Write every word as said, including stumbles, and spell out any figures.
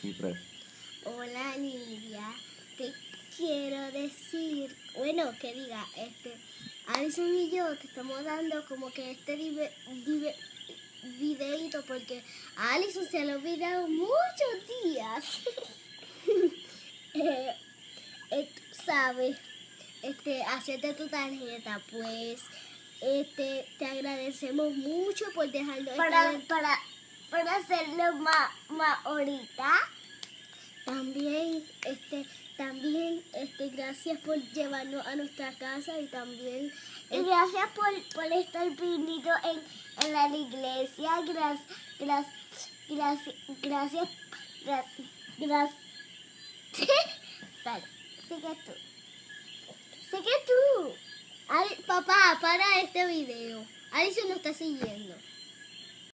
Y tres. Hola Nidia, te quiero decir, bueno, que diga, este, Alison y yo te estamos dando como que este dive, dive, videito porque a Alison se le ha olvidado muchos días. eh, eh, tú sabes, este, hacerte tu tarjeta, pues, este, te agradecemos mucho por dejarnos Para, estar- para, para hacerlo más, más ahorita. También, este, también, este, gracias por llevarnos a nuestra casa y también, Y eh, gracias por, por estar viniendo en, en la iglesia. Gracias, gracias, gracias, gracias, gracias. Dale, sigue tú. Sigue tú. Ali- papá, para este video. Alison nos está siguiendo.